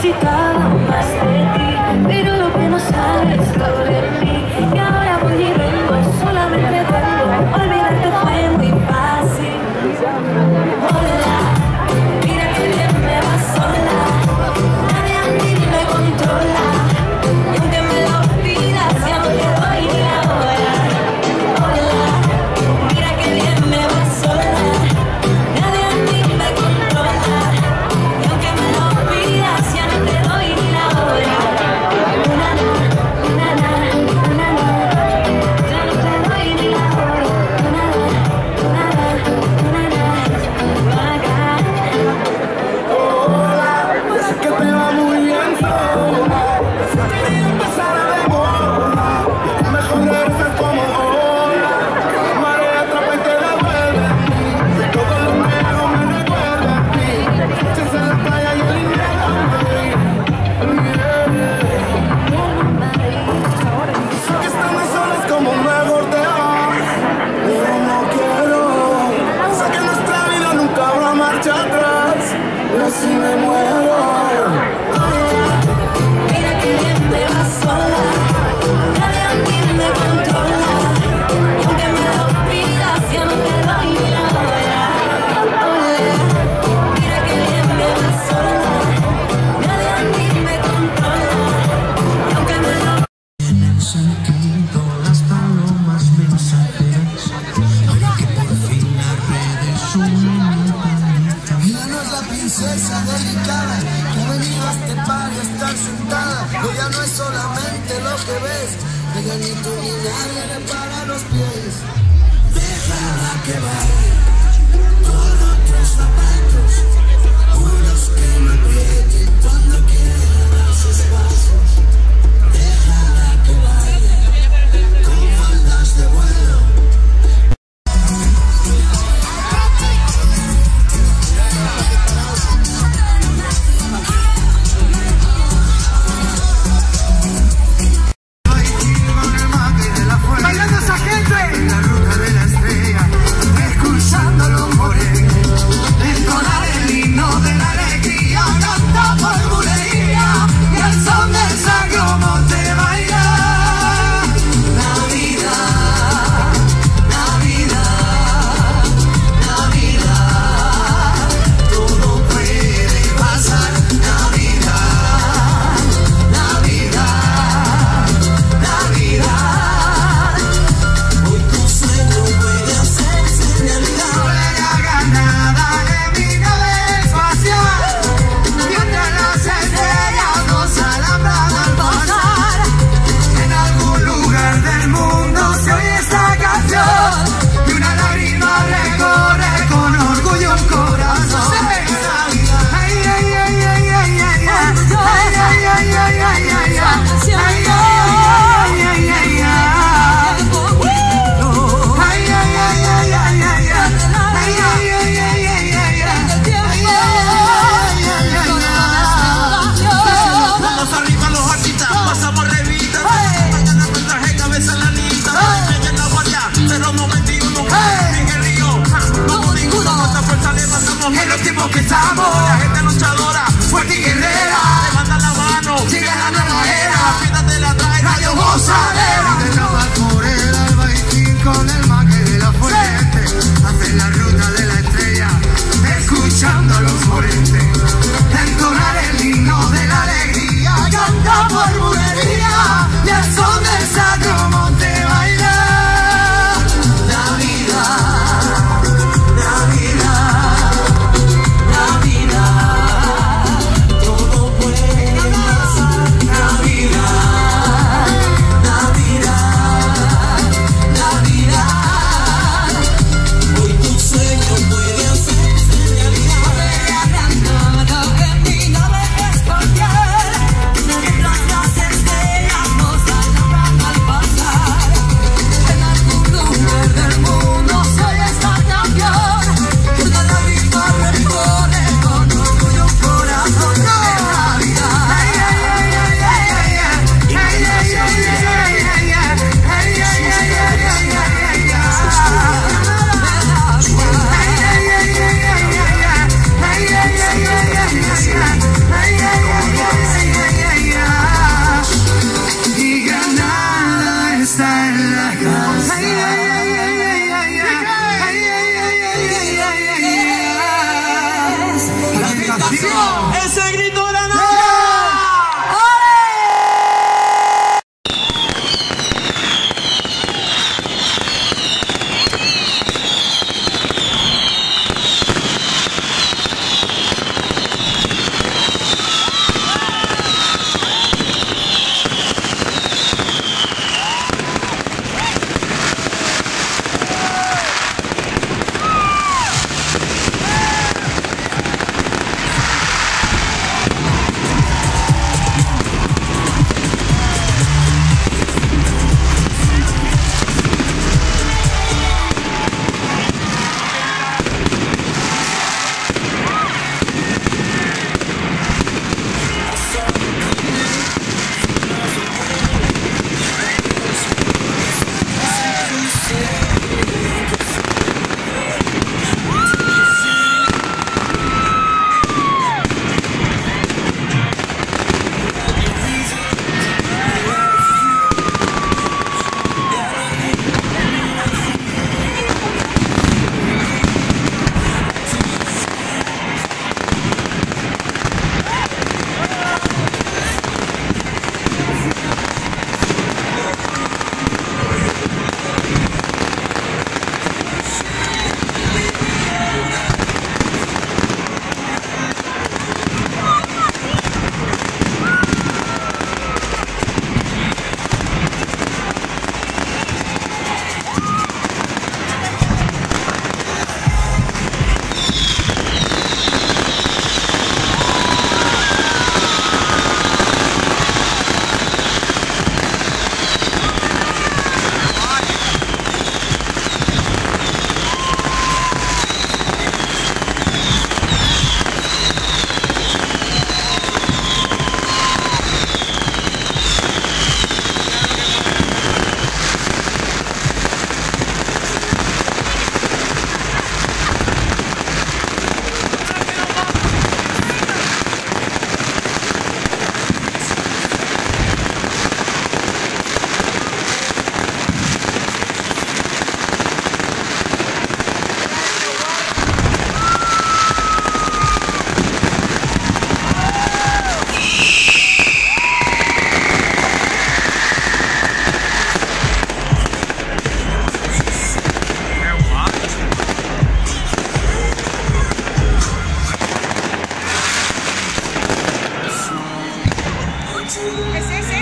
necesitaba más de ti, pero lo que no sabes todo de mí. Y ahora voy y vengo, solamente vengo. Olvidarte fue muy fácil. Hola, mira que bien me va sola. Nadie a mí me controla. Y aunque me lo pidas, ya no te doy ni la hora. Hola, mira que bien me va sola. Nadie a mí me controla. Y aunque me lo pidas, ya no te doy ni la hora. Una na, una na, una na. Ya no te doy ni la hora. Una na, una na, una na. Vaga. Sé que te va muy bien sola. Quería empezar a demorar. Mejor regresar como ahora. Que la marea atrapa y te devuelve a mí. Todo lo que hago me recuerda a ti. Noches en la playa y el invierno en Madrid. Sé que estando sola es como mejor te va, pero no quiero. Sé que nuestra vida nunca habrá marcha atrás. Y así me muero. Mira que bien me va sola. Nadie a mí me controla. Y aunque me lo pidas, ya no te doy ni la hora. Mira que bien me va sola. Nadie a mí me controla. Y aunque me lo Tienen sentido las palomas mensajeras. Ahora que por fin las redes unen el planeta. Ella no es la princesa delicada que ha venido a este par y a estar sentada. Ella no es solamente lo que ves. Ella ni tú ni nadie le para los pies. Déjala que vaya con otros zapatos, unos que me aprieten cuando quiera dar sus pasos. Déjala que vaya con faldas de vuelo. Bailando esa gente en la ruta de la estrella, escuchando los morenos, entonar el himno de la alegría. dedicación. ¡Ese grito era nada! ¿Qué es ese?